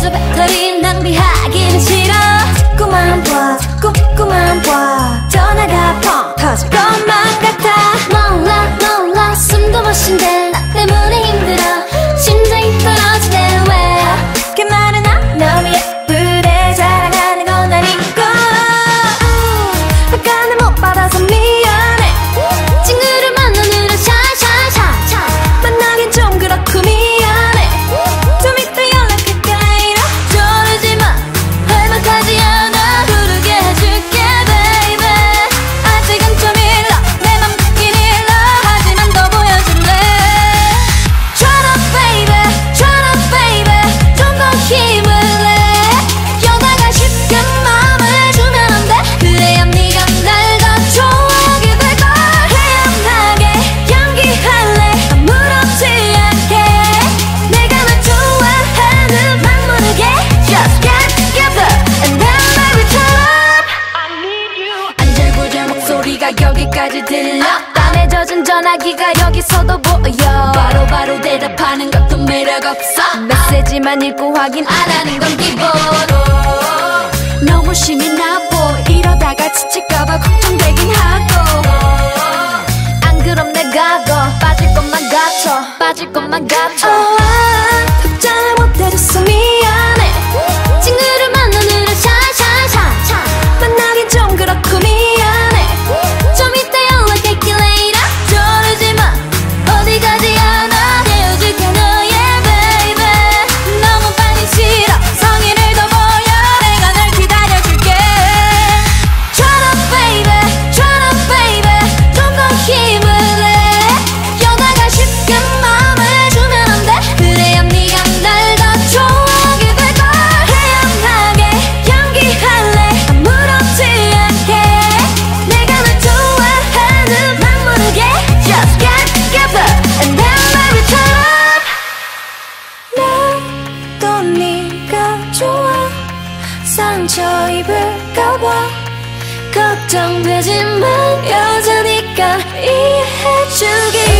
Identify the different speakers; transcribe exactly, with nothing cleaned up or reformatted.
Speaker 1: 저 배터리 낭비하기는 싫어. 자꾸만 봐 자꾸만 봐 전화가 펑 터질 것만 같아. 몰라 몰라 숨도 못 쉰대. 나 때문에 힘들어 심장이 떨어지네. 왜 그렇게 말은 안 너무 예쁘대. 자랑하는 건 아니고 약간은 못 받아서 미안해. 친구를 만나느라 샤샤샤 만나긴 좀 그렇고 미안해. 좀 이따 연락할게 이러 저러지마. 할만하지 않아 부르게 해줄게 baby. 아직은 좀 일러 내 맘 듣긴 일러. 하지만 더 보여줄래. Try to baby try to baby 좀 더 힘을 내. 여다가 쉽게 마음을 주면 안 돼. 그래야 네가 날 더 좋아하게 될걸. 태연하게 연기할래 아무렇지 않게. 내가 널 좋아하는 막 모르게 Just get together and then baby turn up. I need you. 안절부절 목소리가 여기까지 들려. 땀에 젖은 전화기가 여기서도 보여. 바로바로 바로 대답하는 것도 매력없어. 메시지만 읽고 확인 안 하는 건 기본. 너무 심이 나보. 이러다가 지칠까봐 걱정되긴 하고. 안 그럼 내가 더 빠질 것만 같아. 빠질 것만 같아. oh, 아, 답장을 못해줬어 미안해. 친구를 만나느라 샤샤샤 만나긴 좀 그렇고 미안해. 좀 이따 연락할게 later. 저러지마 어디 가지 않아. 헤어질게 너의 baby. 너무 빨리 싫어 성의를 더 보여. 내가 널 기다려줄게. Try to baby try to baby 좀 더 힘을 내. 여다가 쉽게 마음을 주면 안 돼. 그래야 네가 날 더 좋아하게 될걸. 태연하게 연기할래 아무렇지 않게. 내가 널 좋아하는 막 모르게 Just get together and then baby turn up. 나도 네가 좋아. 상처 입을까봐 걱정되지만 여자니까 이해해주기.